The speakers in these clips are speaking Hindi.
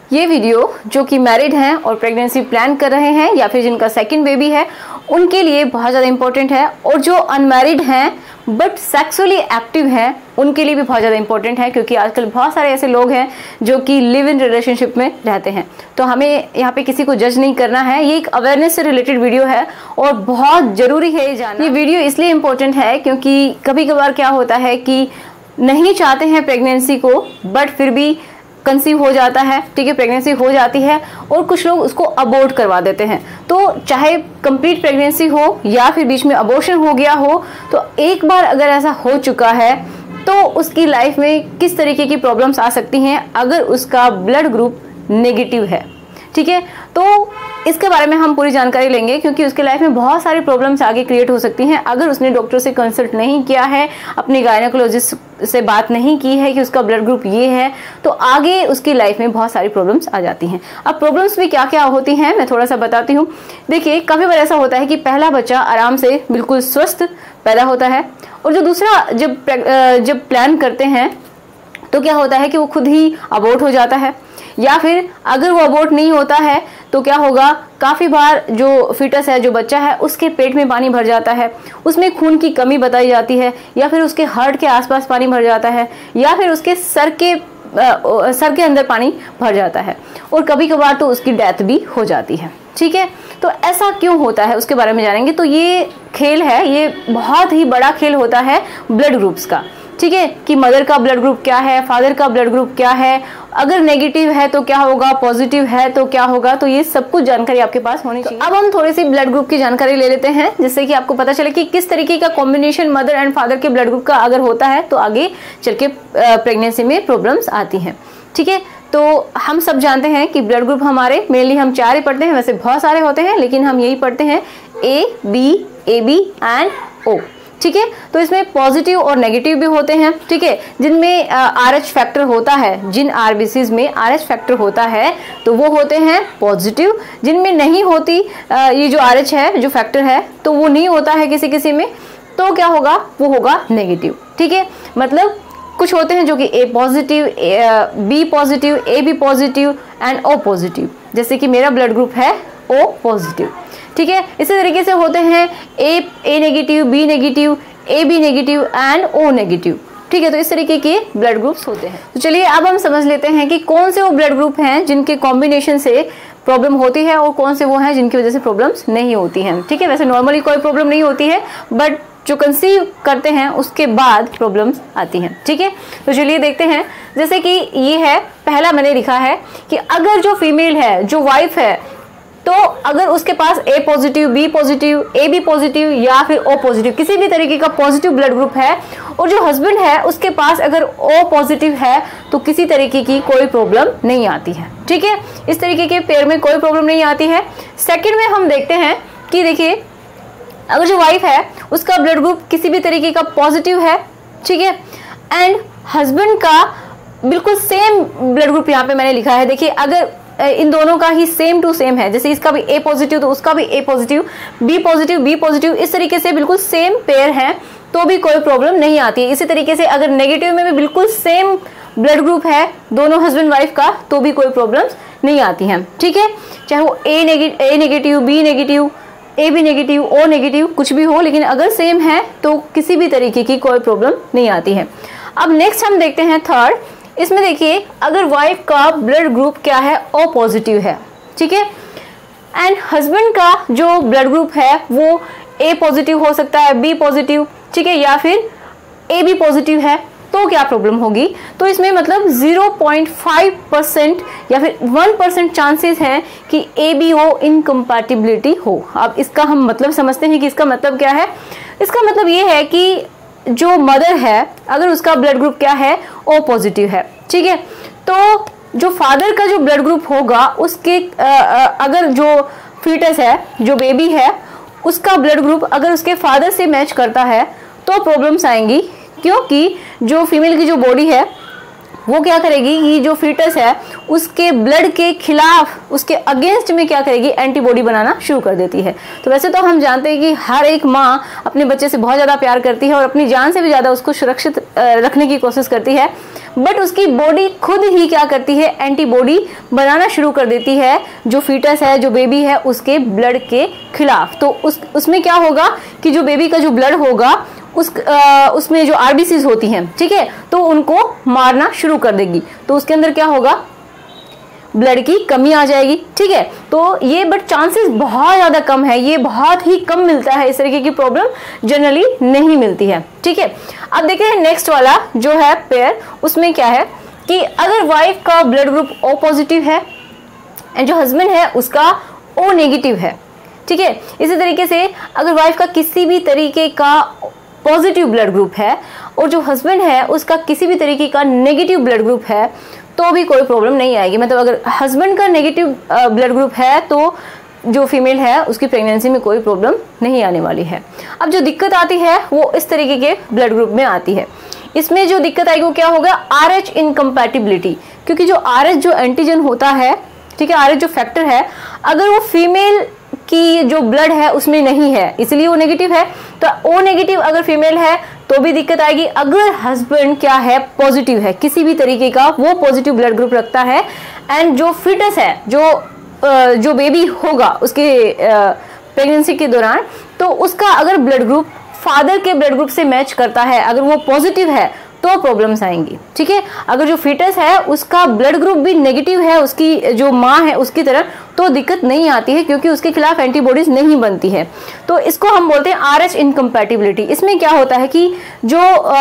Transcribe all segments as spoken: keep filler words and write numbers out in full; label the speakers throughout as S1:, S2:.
S1: ये वीडियो जो कि मैरिड हैं और प्रेगनेंसी प्लान कर रहे हैं या फिर जिनका सेकंड बेबी है उनके लिए बहुत ज़्यादा इंपॉर्टेंट है, और जो अनमैरिड हैं बट सेक्सुअली एक्टिव हैं उनके लिए भी बहुत ज़्यादा इंपॉर्टेंट है, क्योंकि आजकल बहुत सारे ऐसे लोग हैं जो कि लिव इन रिलेशनशिप में रहते हैं। तो हमें यहाँ पे किसी को जज नहीं करना है, ये एक अवेयरनेस से रिलेटेड वीडियो है और बहुत ज़रूरी है ये जानना। ये वीडियो इसलिए इम्पोर्टेंट है क्योंकि कभी कभार क्या होता है कि नहीं चाहते हैं प्रेगनेंसी को बट फिर भी कंसीव हो जाता है, ठीक है, प्रेगनेंसी हो जाती है और कुछ लोग उसको अबॉर्ट करवा देते हैं। तो चाहे कंप्लीट प्रेगनेंसी हो या फिर बीच में अबॉर्शन हो गया हो, तो एक बार अगर ऐसा हो चुका है तो उसकी लाइफ में किस तरीके की प्रॉब्लम्स आ सकती हैं अगर उसका ब्लड ग्रुप नेगेटिव है, ठीक है। तो इसके बारे में हम पूरी जानकारी लेंगे, क्योंकि उसके लाइफ में बहुत सारी प्रॉब्लम्स आगे क्रिएट हो सकती हैं अगर उसने डॉक्टर से कंसल्ट नहीं किया है, अपनी गायनेकोलॉजिस्ट से बात नहीं की है कि उसका ब्लड ग्रुप ये है, तो आगे उसकी लाइफ में बहुत सारी प्रॉब्लम्स आ जाती हैं। अब प्रॉब्लम्स भी क्या क्या होती हैं मैं थोड़ा सा बताती हूँ। देखिए, काफ़ी बार ऐसा होता है कि पहला बच्चा आराम से बिल्कुल स्वस्थ पैदा होता है, और जो दूसरा जब जब प्लान करते हैं तो क्या होता है कि वो खुद ही अबॉर्ट हो जाता है, या फिर अगर वो अबॉर्ट नहीं होता है तो क्या होगा, काफ़ी बार जो फीटस है, जो बच्चा है, उसके पेट में पानी भर जाता है, उसमें खून की कमी बताई जाती है, या फिर उसके हार्ट के आसपास पानी भर जाता है, या फिर उसके सर के आ, सर के अंदर पानी भर जाता है, और कभी कभार तो उसकी डेथ भी हो जाती है, ठीक है। तो ऐसा क्यों होता है उसके बारे में जानेंगे। तो ये खेल है, ये बहुत ही बड़ा खेल होता है ब्लड ग्रुप्स का, ठीक है, कि मदर का ब्लड ग्रुप क्या है, फादर का ब्लड ग्रुप क्या है, अगर नेगेटिव है तो क्या होगा, पॉजिटिव है तो क्या होगा। तो ये सब कुछ जानकारी आपके पास होनी चाहिए। तो अब हम थोड़ी सी ब्लड ग्रुप की जानकारी ले लेते हैं, जिससे कि आपको पता चले कि किस तरीके का कॉम्बिनेशन मदर एंड फादर के ब्लड ग्रुप का अगर होता है तो आगे चल के प्रेगनेंसी में प्रॉब्लम्स आती हैं, ठीक है। तो हम सब जानते हैं कि ब्लड ग्रुप हमारे मेनली हम चार ही पढ़ते हैं, वैसे बहुत सारे होते हैं लेकिन हम यही पढ़ते हैं, A B, A B and O, ठीक है। तो इसमें पॉजिटिव और नेगेटिव भी होते हैं, ठीक है। जिनमें आर एच फैक्टर होता है, जिन आरबीसीज में आर एच फैक्टर होता है तो वो होते हैं पॉजिटिव। जिनमें नहीं होती आ, ये जो आर एच है, जो फैक्टर है, तो वो नहीं होता है किसी किसी में, तो क्या होगा, वो होगा नेगेटिव, ठीक है। मतलब कुछ होते हैं जो कि A positive, B positive, A B positive and O positive, जैसे कि मेरा ब्लड ग्रुप है ओ पॉजिटिव, ठीक है। इसी तरीके से होते हैं A A negative, B negative, A B negative and O negative, ठीक है। तो इस तरीके के ब्लड ग्रुप्स होते हैं। तो चलिए अब हम समझ लेते हैं कि कौन से वो ब्लड ग्रुप हैं जिनके कॉम्बिनेशन से प्रॉब्लम होती है और कौन से वो हैं जिनकी वजह से प्रॉब्लम्स नहीं होती हैं, ठीक है। वैसे नॉर्मली कोई प्रॉब्लम नहीं होती है, बट जो कंसीव करते हैं उसके बाद प्रॉब्लम्स आती हैं, ठीक है। तो चलिए देखते हैं, जैसे कि ये है, पहला मैंने लिखा है कि अगर जो फीमेल है, जो वाइफ है, तो अगर उसके पास A positive, B positive, A B positive या फिर ओ पॉजिटिव, किसी भी तरीके का पॉजिटिव ब्लड ग्रुप है, और जो हस्बैंड है उसके पास अगर ओ पॉजिटिव है, तो किसी तरीके की कोई प्रॉब्लम नहीं आती है, ठीक है। इस तरीके के पेयर में कोई प्रॉब्लम नहीं आती है। सेकंड में हम देखते हैं कि देखिए, अगर जो वाइफ है उसका ब्लड ग्रुप किसी भी तरीके का पॉजिटिव है, ठीक है, एंड हस्बैंड का बिल्कुल सेम ब्लड ग्रुप यहाँ पे मैंने लिखा है। देखिए, अगर इन दोनों का ही सेम टू सेम है, जैसे इसका भी ए पॉजिटिव तो उसका भी A positive, B positive, B positive, इस तरीके से बिल्कुल सेम पेयर है तो भी कोई प्रॉब्लम नहीं आती है। इसी तरीके से अगर नेगेटिव में भी बिल्कुल सेम ब्लड ग्रुप है दोनों हस्बैंड वाइफ का, तो भी कोई प्रॉब्लम नहीं आती है, ठीक है। चाहे वो A negative, A negative, B negative, A B negative, O negative, कुछ भी हो, लेकिन अगर सेम है तो किसी भी तरीके की कोई प्रॉब्लम नहीं आती है। अब नेक्स्ट हम देखते हैं थर्ड। इसमें देखिए, अगर वाइफ का ब्लड ग्रुप क्या है, ओ पॉजिटिव है, ठीक है, एंड हस्बैंड का जो ब्लड ग्रुप है वो ए पॉजिटिव हो सकता है, बी पॉजिटिव, ठीक है, या फिर ए बी पॉजिटिव है, तो क्या प्रॉब्लम होगी। तो इसमें मतलब ज़ीरो पॉइंट फाइव परसेंट या फिर वन परसेंट चांसेस हैं कि ए बी ओ इनकम्पैटिबिलिटी हो। अब इसका हम मतलब समझते हैं कि इसका मतलब क्या है। इसका मतलब ये है कि जो मदर है, अगर उसका ब्लड ग्रुप क्या है, ओ पॉजिटिव है, ठीक है, तो जो फादर का जो ब्लड ग्रुप होगा उसके आ, आ, अगर जो फीटस है, जो बेबी है, उसका ब्लड ग्रुप अगर उसके फादर से मैच करता है तो प्रॉब्लम्स आएंगी, क्योंकि जो फीमेल की जो बॉडी है वो क्या करेगी कि जो फीटस है उसके ब्लड के खिलाफ, उसके अगेंस्ट में क्या करेगी, एंटीबॉडी बनाना शुरू कर देती है। तो वैसे तो हम जानते हैं कि हर एक माँ अपने बच्चे से बहुत ज़्यादा प्यार करती है और अपनी जान से भी ज़्यादा उसको सुरक्षित रखने की कोशिश करती है, बट उसकी बॉडी खुद ही क्या करती है, एंटीबॉडी बनाना शुरू कर देती है जो फीटस है, जो बेबी है, उसके ब्लड के खिलाफ। तो उस उसमें क्या होगा कि जो बेबी का जो ब्लड होगा उस आ, उसमें जो आरबीसीज होती हैं, ठीक है, तो उनको मारना शुरू कर देगी। तो उसके अंदर क्या होगा, ब्लड की कमी आ जाएगी, ठीक है। तो ये बट चांसेस बहुत ज्यादा कम है, ये बहुत ही कम मिलता है, इस तरीके की प्रॉब्लम जनरली नहीं मिलती है, ठीक है। अब देखते हैं नेक्स्ट वाला जो है पेयर, उसमें क्या है कि अगर वाइफ का ब्लड ग्रुप ओ पॉजिटिव है एंड जो हस्बैंड है उसका ओ नेगेटिव है, ठीक है। इसी तरीके से अगर वाइफ का किसी भी तरीके का पॉजिटिव ब्लड ग्रुप है और जो हस्बैंड है उसका किसी भी तरीके का नेगेटिव ब्लड ग्रुप है तो भी कोई प्रॉब्लम नहीं आएगी। मतलब अगर हस्बैंड का नेगेटिव ब्लड ग्रुप है तो जो फीमेल है उसकी प्रेगनेंसी में कोई प्रॉब्लम नहीं आने वाली है। अब जो दिक्कत आती है वो इस तरीके के ब्लड ग्रुप में आती है। इसमें जो दिक्कत आएगी वो क्या होगा, आर एच इनकम्पैटिबिलिटी, क्योंकि जो आर एच जो एंटीजन होता है, ठीक है, आर एच जो फैक्टर है, अगर वो फीमेल की जो ब्लड है उसमें नहीं है इसलिए वो नेगेटिव है। तो ओ नेगेटिव अगर फीमेल है तो भी दिक्कत आएगी। अगर हस्बैंड क्या है, पॉजिटिव है, किसी भी तरीके का वो पॉजिटिव ब्लड ग्रुप रखता है एंड जो फिटस है, जो जो बेबी होगा उसके प्रेगनेंसी के दौरान, तो उसका अगर ब्लड ग्रुप फादर के ब्लड ग्रुप से मैच करता है, अगर वो पॉजिटिव है तो प्रॉब्लम्स आएंगी, ठीक है। अगर जो फीटस है उसका ब्लड ग्रुप भी नेगेटिव है उसकी जो माँ है उसकी तरह, तो दिक्कत नहीं आती है क्योंकि उसके खिलाफ एंटीबॉडीज नहीं बनती है। तो इसको हम बोलते हैं आर एच इनकम्पैटिबिलिटी। इसमें क्या होता है कि जो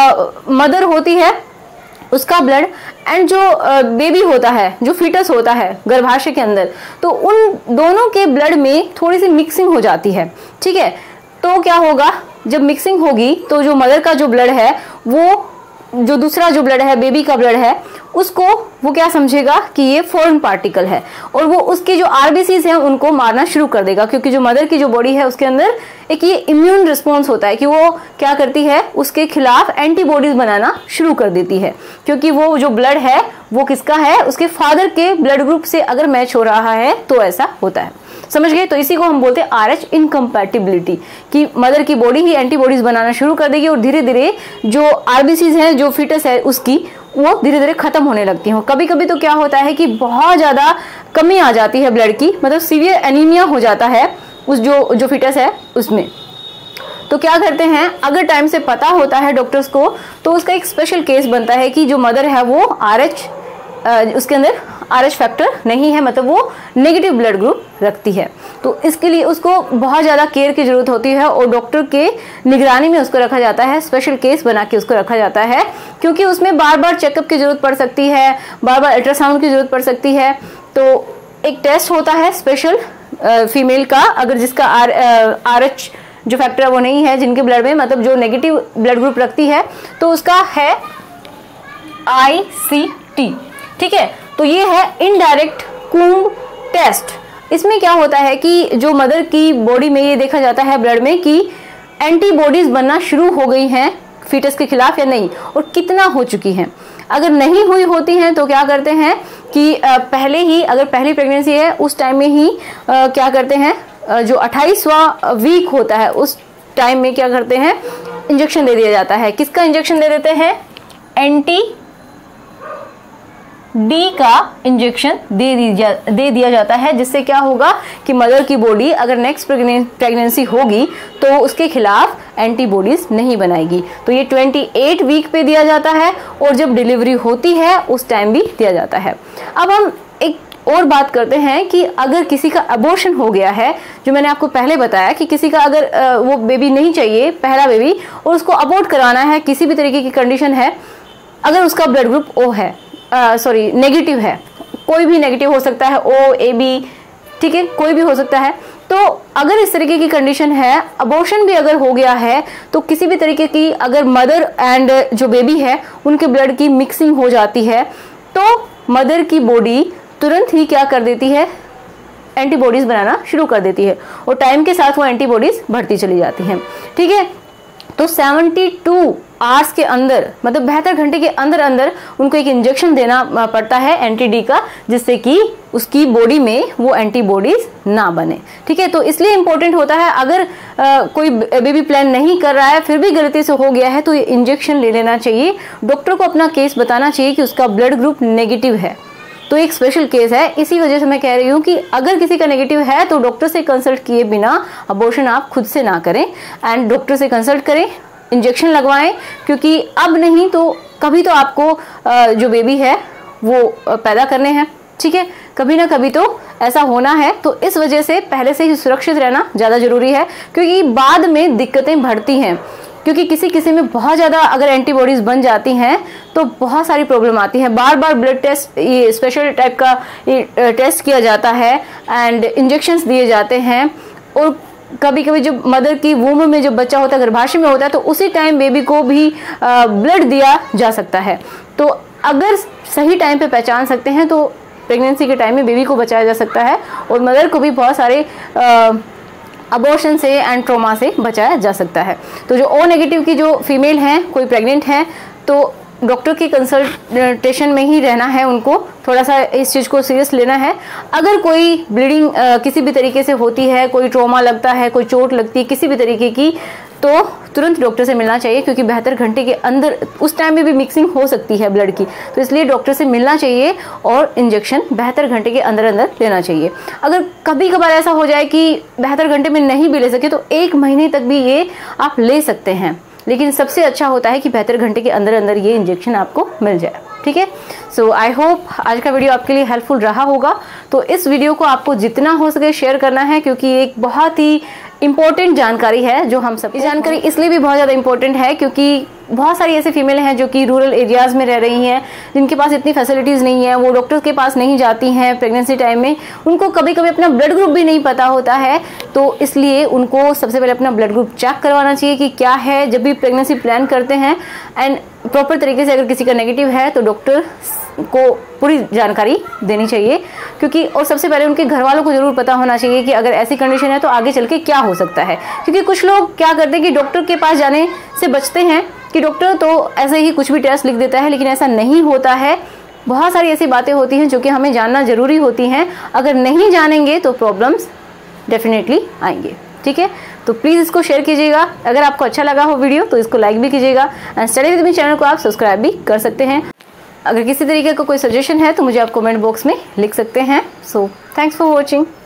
S1: मदर होती है उसका ब्लड एंड जो बेबी होता है, जो फीटस होता है गर्भाशय के अंदर, तो उन दोनों के ब्लड में थोड़ी सी मिक्सिंग हो जाती है, ठीक है। तो क्या होगा, जब मिक्सिंग होगी तो जो मदर का जो ब्लड है, वो जो दूसरा जो ब्लड है, बेबी का ब्लड है, उसको वो क्या समझेगा कि ये फॉरेन पार्टिकल है और वो उसके जो आरबीसीज हैं उनको मारना शुरू कर देगा, क्योंकि जो मदर की जो बॉडी है उसके अंदर एक ये इम्यून रिस्पॉन्स होता है कि वो क्या करती है, उसके खिलाफ एंटीबॉडीज बनाना शुरू कर देती है, क्योंकि वो जो ब्लड है वो किसका है, उसके फादर के ब्लड ग्रुप से अगर मैच हो रहा है तो ऐसा होता है। समझ गए? तो इसी को हम बोलते हैं आर एच इनकम्पैटिबिलिटी, कि मदर की बॉडी ही एंटीबॉडीज बनाना शुरू कर देगी और धीरे धीरे जो आरबीसीज हैं, जो फीटस है उसकी, वो धीरे धीरे खत्म होने लगती हैं। कभी कभी तो क्या होता है कि बहुत ज्यादा कमी आ जाती है ब्लड की, मतलब सीवियर एनीमिया हो जाता है उस जो जो फीटस है उसमें। तो क्या करते हैं, अगर टाइम से पता होता है डॉक्टर्स को, तो उसका एक स्पेशल केस बनता है कि जो मदर है वो आर एच उसके अंदर आर एच फैक्टर नहीं है, मतलब वो नेगेटिव ब्लड ग्रुप रखती है। तो इसके लिए उसको बहुत ज़्यादा केयर की जरूरत होती है और डॉक्टर के निगरानी में उसको रखा जाता है, स्पेशल केस बना के उसको रखा जाता है, क्योंकि उसमें बार बार चेकअप की जरूरत पड़ सकती है, बार बार अल्ट्रासाउंड की जरूरत पड़ सकती है। तो एक टेस्ट होता है स्पेशल फीमेल का, अगर जिसका आर आर एच जो फैक्टर है वो नहीं है, जिनके ब्लड में, मतलब जो नेगेटिव ब्लड ग्रुप रखती है, तो उसका है आई सी टी, ठीक है। तो ये है इनडायरेक्ट कुंभ टेस्ट। इसमें क्या होता है कि जो मदर की बॉडी में ये देखा जाता है ब्लड में कि एंटीबॉडीज बनना शुरू हो गई हैं फीटस के खिलाफ या नहीं, और कितना हो चुकी हैं। अगर नहीं हुई होती हैं तो क्या करते हैं कि पहले ही, अगर पहली प्रेगनेंसी है उस टाइम में ही क्या करते हैं, जो अट्ठाईसवां वीक होता है उस टाइम में क्या करते हैं, इंजेक्शन दे दिया जाता है। किसका इंजेक्शन दे देते हैं, एंटी डी का इंजेक्शन दे दिया दे दिया जाता है, जिससे क्या होगा कि मदर की बॉडी अगर नेक्स्ट प्रेगनेंसी होगी तो उसके खिलाफ एंटीबॉडीज नहीं बनाएगी। तो ये अट्ठाईस वीक पे दिया जाता है और जब डिलीवरी होती है उस टाइम भी दिया जाता है। अब हम एक और बात करते हैं कि अगर किसी का अबॉर्शन हो गया है, जो मैंने आपको पहले बताया कि किसी का अगर वो बेबी नहीं चाहिए, पहला बेबी, और उसको अबॉर्ट कराना है, किसी भी तरीके की कंडीशन है, अगर उसका ब्लड ग्रुप ओ है, सॉरी नेगेटिव है, कोई भी नेगेटिव हो सकता है, ओ ए बी, ठीक है, कोई भी हो सकता है। तो अगर इस तरीके की कंडीशन है, अबॉर्शन भी अगर हो गया है, तो किसी भी तरीके की अगर मदर एंड जो बेबी है उनके ब्लड की मिक्सिंग हो जाती है, तो मदर की बॉडी तुरंत ही क्या कर देती है, एंटीबॉडीज बनाना शुरू कर देती है और टाइम के साथ वो एंटीबॉडीज बढ़ती चली जाती हैं, ठीक है। तो बहत्तर आवर्स के अंदर, मतलब बहत्तर घंटे के अंदर अंदर उनको एक इंजेक्शन देना पड़ता है एंटी डी का, जिससे कि उसकी बॉडी में वो एंटीबॉडीज ना बने। ठीक है, तो इसलिए इंपॉर्टेंट होता है, अगर आ, कोई बेबी प्लान नहीं कर रहा है फिर भी गलती से हो गया है तो ये इंजेक्शन ले लेना चाहिए। डॉक्टर को अपना केस बताना चाहिए कि उसका ब्लड ग्रुप नेगेटिव है, तो एक स्पेशल केस है। इसी वजह से मैं कह रही हूँ कि अगर किसी का नेगेटिव है तो डॉक्टर से कंसल्ट किए बिना अबॉर्शन आप खुद से ना करें, एंड डॉक्टर से कंसल्ट करें, इंजेक्शन लगवाएं, क्योंकि अब नहीं तो कभी तो आपको जो बेबी है वो पैदा करने हैं। ठीक है, कभी ना कभी तो ऐसा होना है, तो इस वजह से पहले से ही सुरक्षित रहना ज़्यादा जरूरी है, क्योंकि बाद में दिक्कतें बढ़ती हैं। क्योंकि किसी किसी में बहुत ज़्यादा अगर एंटीबॉडीज़ बन जाती हैं तो बहुत सारी प्रॉब्लम आती है। बार बार ब्लड टेस्ट, ये स्पेशल टाइप का ये टेस्ट किया जाता है एंड इंजेक्शंस दिए जाते हैं, और कभी कभी जब मदर की वूम में जब बच्चा होता है, गर्भाशय में होता है, तो उसी टाइम बेबी को भी ब्लड दिया जा सकता है। तो अगर सही टाइम पे पहचान सकते हैं तो प्रेगनेंसी के टाइम में बेबी को बचाया जा सकता है, और मदर को भी बहुत सारे अबॉर्शन से एंड ट्रॉमा से बचाया जा सकता है। तो जो ओ नेगेटिव की जो फीमेल हैं, कोई प्रेग्नेंट है, तो डॉक्टर की कंसल्टेशन में ही रहना है, उनको थोड़ा सा इस चीज़ को सीरियस लेना है। अगर कोई ब्लीडिंग किसी भी तरीके से होती है, कोई ट्रॉमा लगता है, कोई चोट लगती है किसी भी तरीके की, तो तुरंत डॉक्टर से मिलना चाहिए, क्योंकि बहत्तर घंटे के अंदर उस टाइम में भी मिक्सिंग हो सकती है ब्लड की, तो इसलिए डॉक्टर से मिलना चाहिए और इंजेक्शन बहत्तर घंटे के अंदर अंदर लेना चाहिए। अगर कभी कभार ऐसा हो जाए कि बहत्तर घंटे में नहीं भी ले सके तो एक महीने तक भी ये आप ले सकते हैं, लेकिन सबसे अच्छा होता है कि बहत्तर घंटे के अंदर अंदर ये इंजेक्शन आपको मिल जाए। ठीक है, सो आई होप आज का वीडियो आपके लिए हेल्पफुल रहा होगा। तो इस वीडियो को आपको जितना हो सके शेयर करना है, क्योंकि एक बहुत ही इंपॉर्टेंट जानकारी है जो हम सब, ये जानकारी इसलिए भी बहुत ज़्यादा इंपॉर्टेंट है क्योंकि बहुत सारी ऐसी फीमेल हैं जो कि रूरल एरियाज़ में रह रही हैं, जिनके पास इतनी फैसिलिटीज़ नहीं है, वो डॉक्टर के पास नहीं जाती हैं प्रेगनेंसी टाइम में, उनको कभी कभी अपना ब्लड ग्रुप भी नहीं पता होता है। तो इसलिए उनको सबसे पहले अपना ब्लड ग्रुप चेक करवाना चाहिए कि क्या है, जब भी प्रेगनेंसी प्लान करते हैं, एंड प्रॉपर तरीके से अगर किसी का नेगेटिव है तो डॉक्टर को पूरी जानकारी देनी चाहिए, क्योंकि और सबसे पहले उनके घर वालों को जरूर पता होना चाहिए कि अगर ऐसी कंडीशन है तो आगे चल के क्या हो सकता है। क्योंकि कुछ लोग क्या करते हैं कि डॉक्टर के पास जाने से बचते हैं कि डॉक्टर तो ऐसे ही कुछ भी टेस्ट लिख देता है, लेकिन ऐसा नहीं होता है। बहुत सारी ऐसी बातें होती हैं जो कि हमें जानना जरूरी होती हैं, अगर नहीं जानेंगे तो प्रॉब्लम्स डेफिनेटली आएंगे। ठीक है, तो प्लीज़ इसको शेयर कीजिएगा। अगर आपको अच्छा लगा हो वीडियो तो इसको लाइक भी कीजिएगा, and study with me channel को आप सब्सक्राइब भी कर सकते हैं। अगर किसी तरीके का कोई सजेशन है तो मुझे आप कमेंट बॉक्स में लिख सकते हैं। So thanks for watching.